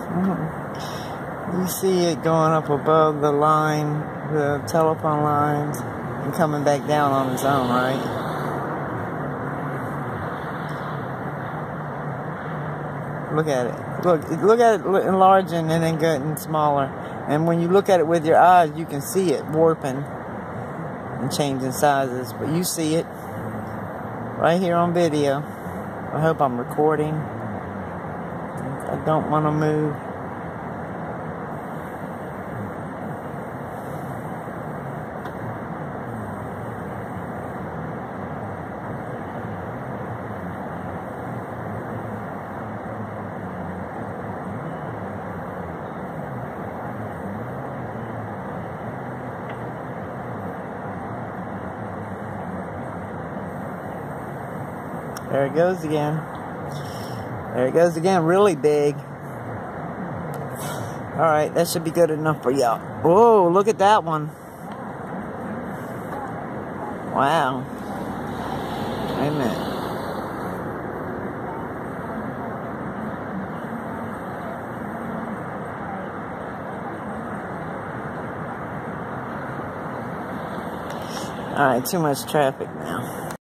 You see it going up above the line, the telephone lines, and coming back down on its own, right? Look at it. Look at it enlarging and then getting smaller. And when you look at it with your eyes, you can see it warping and changing sizes. But you see it right here on video. I hope I'm recording. I don't want to move. There it goes again. There it goes again, really big. Alright, that should be good enough for y'all. Whoa, look at that one. Wow. Wait a minute. Alright, too much traffic now.